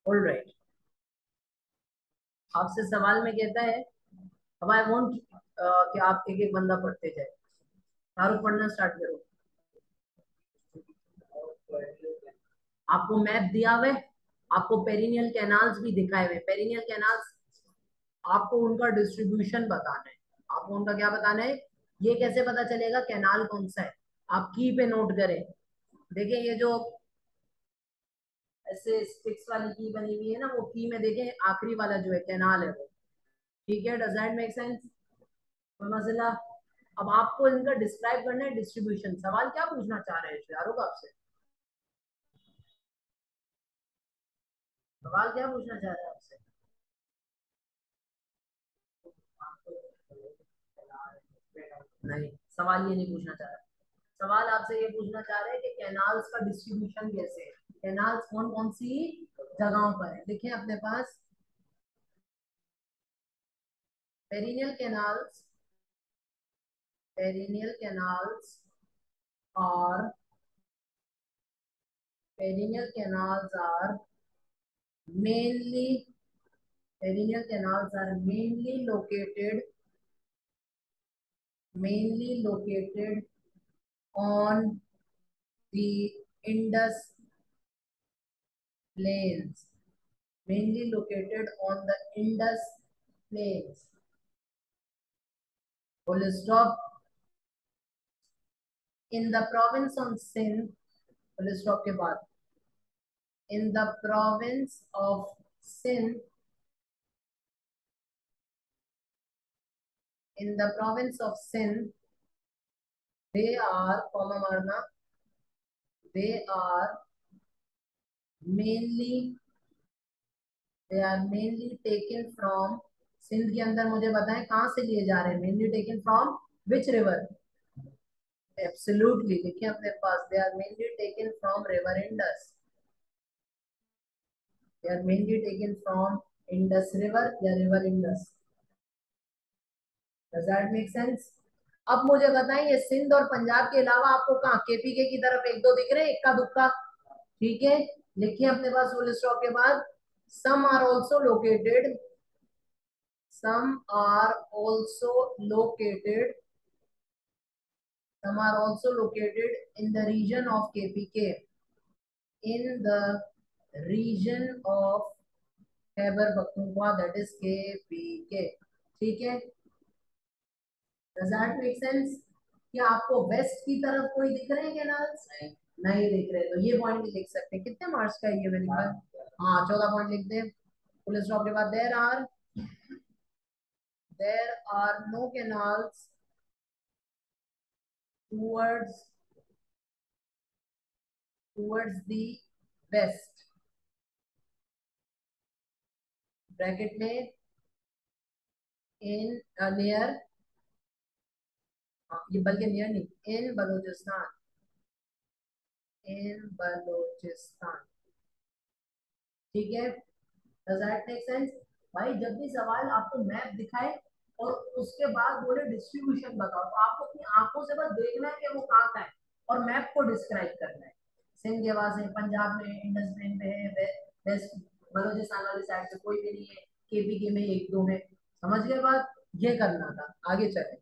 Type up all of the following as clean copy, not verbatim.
Alright, आपसे सवाल में कहता है, अब आई वांट कि आप एक एक बंदा पढ़ते जाए। शाहरुख पढ़ना स्टार्ट करो। आपको मैप दिया हुआ है, आपको पेरिनियल कैनाल्स भी दिखाए हुए। पेरिनियल कैनाल्स, आपको उनका डिस्ट्रीब्यूशन बताना है। आपको उनका क्या बताना है, ये कैसे पता चलेगा कैनाल कौन सा है। आप की पे नोट करें। देखिए ये जो ऐसे स्टिक्स वाली की बनी हुई है ना, वो की में देखें आखिरी वाला जो है कैनाल है वो। ठीक है, डज दैट मेक सेंस? कोई मसला? अब आपको इनका डिस्क्राइब करना है डिस्ट्रीब्यूशन। सवाल क्या पूछना चाह रहे हैं शाहरुख आपसे? सवाल क्या पूछना चाह रहे हैं आपसे? नहीं, सवाल ये नहीं पूछना चाह रहा। सवाल आपसे ये पूछना चाह रहे हैं कि कैनाल्स का डिस्ट्रीब्यूशन कैसे है, कैनाल्स कौन कौन सी जगहों पर है। देखिए अपने पास पेरिनियल कैनाल्स, पेरिनियल कैनाल्स और perennial canals are mainly, perennial canals are mainly located on the Indus plains, mainly located on the Indus plains. Full stop. In the province of Sindh, full stop के बाद, in the province of Sindh, in the province of Sindh, they are, comma मारना, they are mainly, they are mainly taken from, Sindh के अंदर मुझे बताएं कहां से लिए जा रहे हैं, mainly taken from which river? Absolutely, देखिए अपने पास, they are mainly taken from river Indus, they are mainly taken from Indus river या river Indus. Does that make sense? अब मुझे बताएं, ये सिंध और पंजाब के अलावा आपको कहाँ केपीके की तरफ एक दो दिख रहे हैं, इक्का दुक्का? ठीक है, लिखिए अपने पास फुल स्टॉप के बाद, some are also located, some are also located, some are also located in the region of KPK, in the region of Khyber Pakhtunkhwa, that is KPK। ठीक है, does that make sense? क्या आपको waste की तरफ कोई दिख रहे हैं कैनाल्स? नहीं दिख रहे, तो ये पॉइंट भी लिख सकते हैं। कितने मार्क्स का है ये मेरे ख्याल? हाँ, 14 पॉइंट लिख दे। फुल स्टॉप के बाद, there are no canals towards the west, bracket में, in near, ये बल्कि नियर नहीं, इन बलोचिस्तान, इन बलोचिस्तान। ठीक है, डज दैट मेक सेंस? भाई जब भी सवाल आपको मैप दिखाए और उसके बाद बोले डिस्ट्रीब्यूशन बताओ, तो आपको अपनी आंखों से बस देखना है कि वो कहाँ का है और मैप को डिस्क्राइब करना है। सिंध के पास है, पंजाब में, इंडस प्लेन पे है, वेस्ट बलोचिस्तान वाली साइड पे कोई भी नहीं है, केपीके में एक दो है। समझ गए बात? ये करना था। आगे चले।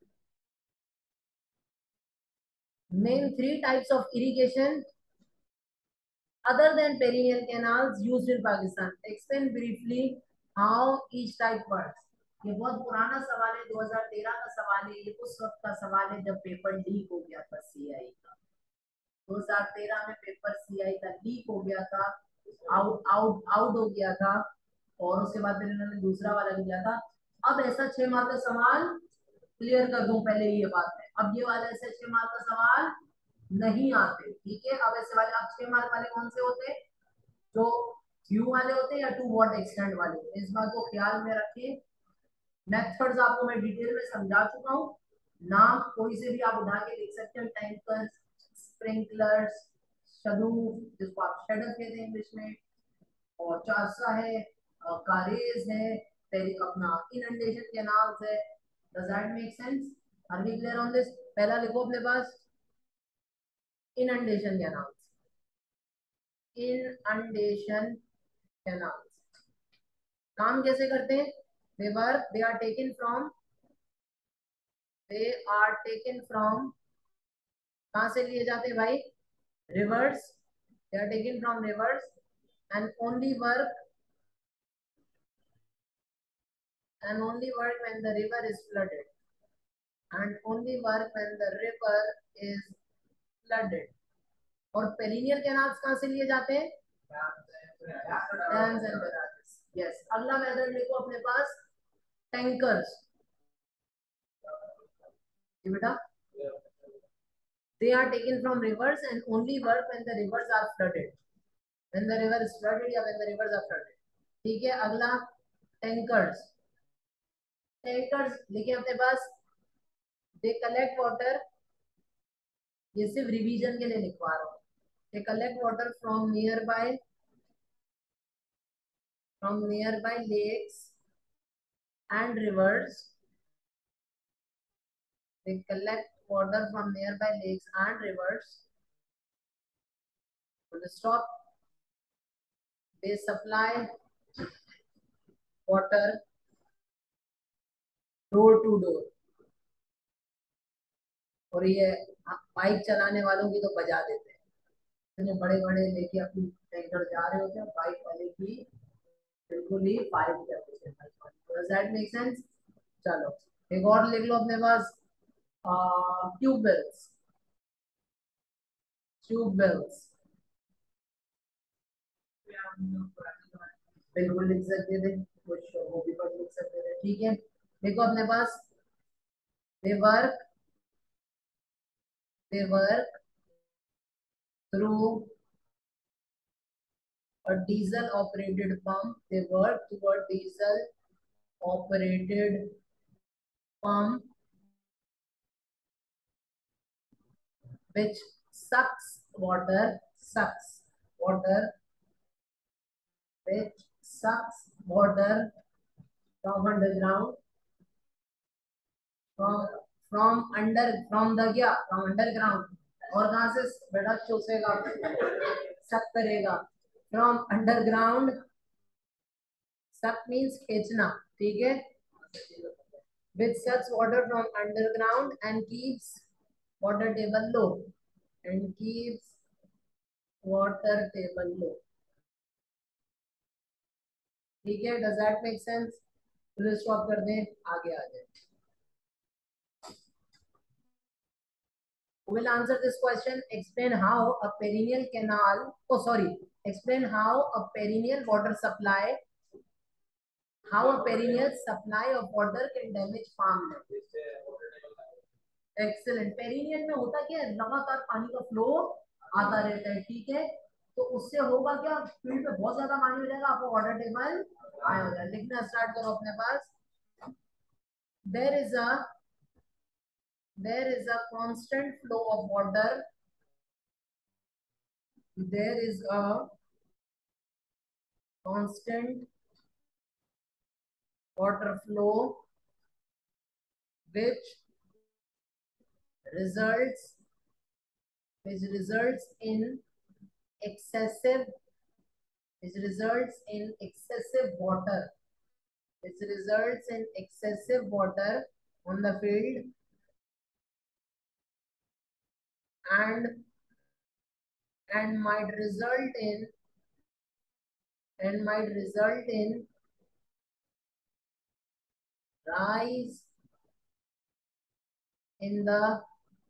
Name three types of irrigation other than perennial canals used in Pakistan. Explain briefly how each type works. ये बहुत पुराना सवाल है, 2013 का सवाल है। ये उस वक्त का सवाल है जब पेपर लीक हो गया था सीआई का। 2013 में पेपर सीआई का लीक हो गया था, आउट आउट आउट हो गया था, और उसके बाद फिर इन्होंने दूसरा वाला लिया था। अब ऐसा 6 मार्क का सवाल, क्लियर कर दूं पहले ये बात है, अब ये वाला ऐसे 6 मार्क का सवाल नहीं आते। ठीक है, अब ऐसे वाले, अब 6 मार्क वाले कौन से होते हैं? जो क्यू वाले होते हैं या टू व्हाट एक्सटेंड वाले होते हैं, इस बात को ख्याल में रखिए। मेथड्स आपको मैं डिटेल में समझा चुका हूँ। नाम कोई से भी आप उठा के लिख सकते हैं, टैंकर, स्प्रिंकलर्स, शडूफ जिसको आप शेडर कहते हैं इंग्लिश में, और चारसा है, कारेज है, फिर अपना इनंडेशन कैनाल्स है। Does that make sense? Are we clear on this? पहला लिखो अपने पास, इनंडेशन कैनाल्स, इनंडेशन कैनाल्स काम कैसे करते हैं? They are taken from, they are taken from, कहाँ से लिए जाते हैं भाई? Rivers, they are taken from rivers and only work, and only work when the river is flooded, and only work when the river is flooded. और perennial canals कहाँ से लिए जाते हैं? Dams and barrages. यस, अगला method लिखो अपने पास, टैंकर्स। बेटा, they are taken from rivers and only work when the rivers are flooded, when the river is flooded या when the rivers are flooded। ठीक है, अगला टैंकर्स। टैंकर्स लिखे अपने पास, they collect water, ये सिर्फ रिवीजन के लिए लिखवा रहा हूँ। They collect water from nearby lakes and rivers. They collect water from nearby lakes and rivers. Full stop. They supply water door to door. और ये बाइक चलाने वालों की तो बजा देते हैं, इतने बड़े बड़े लेके अपनी टैंकर जा रहे होते हैं, बाइक वाले की बिल्कुल ही फाइट करते हैं। Does that make sense? चलो एक और लिख लो अपने पास, ट्यूबवेल्स। ट्यूबवेल्स बिल्कुल लिख सकते थे, कुछ वो भी पर लिख सकते थे। ठीक है, देखो अपने पास, they work, they work through a diesel operated pump, they work through a diesel operated pump which sucks water, which sucks water from underground, from from the क्या, from underground, और कहाँ से बेटा चूसेगा, सक करेगा, from underground, सक means खींचना। ठीक है, which sucks water from underground and keeps water table low, and keeps water table low। ठीक है, does that make sense? फिर स्टॉप कर दें, आगे आ जाए। Who will answer this question? Explain how a perennial canal, oh sorry, explain how a perennial water supply, how a perennial supply of water can damage farmland. Excellent. Perennial में होता क्या है, लगातार पानी का फ्लो आता रहता है। ठीक है, तो उससे होगा क्या, फील्ड में बहुत ज्यादा पानी हो जाएगा, आपको वाटर टेबल आया हो जाएगा। लिखना स्टार्ट करो अपने पास, there is a constant flow of water, there is a constant water flow which results in excessive, which results in excessive water, which results in excessive water on the field and might result in rise in the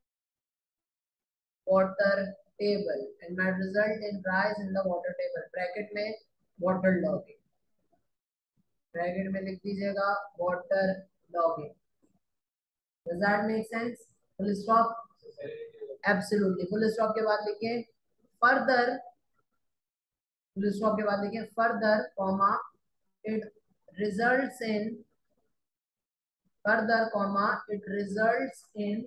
water table, and might result in rise in the water table। Bracket में water logging, bracket में लिख दीजिएगा water logging. Does that make sense? Full stop? Absolutely। full stop के बाद लिखें further, full stop के बाद लिखें further, comma, it results in, further, comma, it results in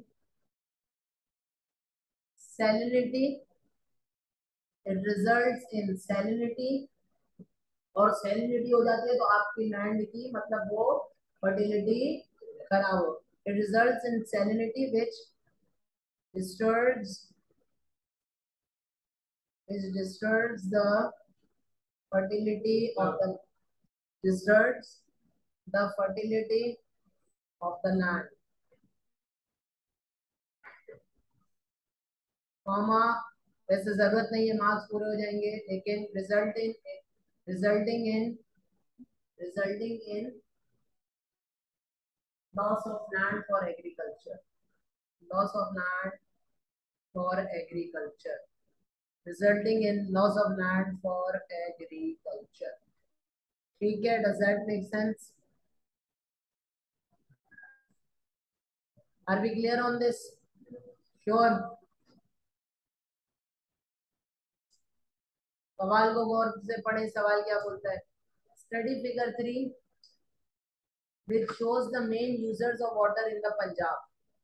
salinity, it results in salinity, और सैलिनिटी हो जाती है तो आपकी लैंड की मतलब वो फर्टिलिटी खराब हो। It results in salinity which disturbs the fertility of the deserts, the fertility of the land, comma वैसे जरूरत नहीं है, मार्क्स पूरे हो जाएंगे, लेकिन resulting in resulting in loss of land for agriculture, loss of land for agriculture, resulting in loss of land for agriculture. ठीक है, does that make sense? Are we clear on this? Sure. सवाल को गौर से पढ़ें, सवाल क्या बोलता है? Study figure 3 which shows the main users of water in the Punjab.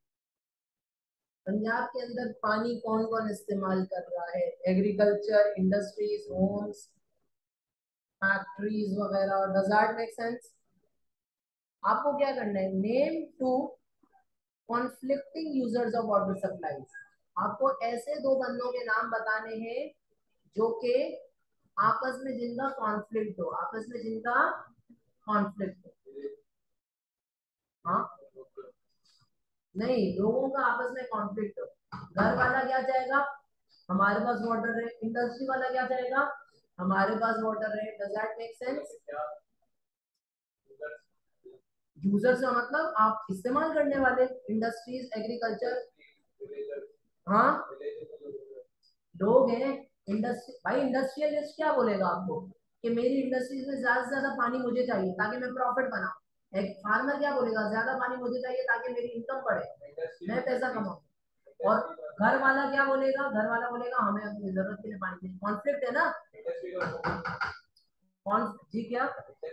Punjab के अंदर पानी कौन कौन इस्तेमाल कर रहा है? एग्रीकल्चर, इंडस्ट्रीज, होम्स, फैक्ट्रीज वगैरह. Does that make sense? आपको क्या करना है? Name two conflicting users of water supplies. आपको ऐसे दो बंदों के नाम बताने हैं जो कि आपस में जिनका कॉन्फ्लिक्ट हो, आपस में जिनका कॉन्फ्लिक्ट हो. हाँ, नहीं, लोगों का आपस में कॉन्फ्लिक्ट हो. घर वाला क्या चाहेगा? हमारे पास वाटर है. इंडस्ट्री वाला क्या चाहेगा? हमारे पास वाटर है. Does that make sense? Users का मतलब आप इस्तेमाल करने वाले. Industries, agriculture. हाँ, लोग हैं. इंडस्ट्री भाई, इंडस्ट्रियलिस्ट क्या बोलेगा आपको कि मेरी इंडस्ट्रीज में ज्यादा से ज्यादा पानी मुझे चाहिए ताकि मैं प्रॉफिट बनाऊं. एक फार्मर क्या बोलेगा? ज्यादा पानी मुझे चाहिए ताकि मेरी इनकम बढ़े, मैं पैसा कमाऊं. और घर वाला क्या बोलेगा? घर वाला बोलेगा हमें अपनी जरूरत के लिए पानी चाहिए. कॉन्फ्लिक्ट है ना? कौन जी क्या?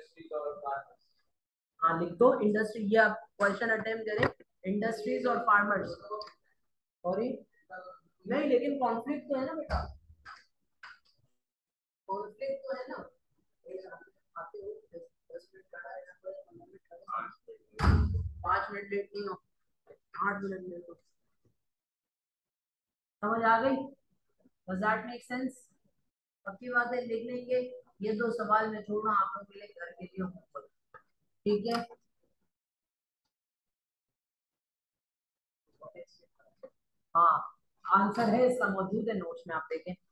हाँ, लिख दो इंडस्ट्री. ये आप क्वेश्चन अटेम्प्ट करें, इंडस्ट्रीज और फार्मर्स. सॉरी, नहीं, लेकिन कॉन्फ्लिक्ट तो है ना बेटा, कॉन्फ्लिक्ट तो है ना. आते हो 10 मिनट का है ना, 5 मिनट लेट नहीं हो, 8 मिनट लेट हो. समझ आ गई? Does that make sense? पक्की बात है, लिख लेंगे. ये दो सवाल मैं छोड़ रहा हूँ आप लोगों के लिए घर के लिए होमवर्क. ठीक है. हाँ, आंसर है इसका, मौजूद है नोट्स में, आप देखें.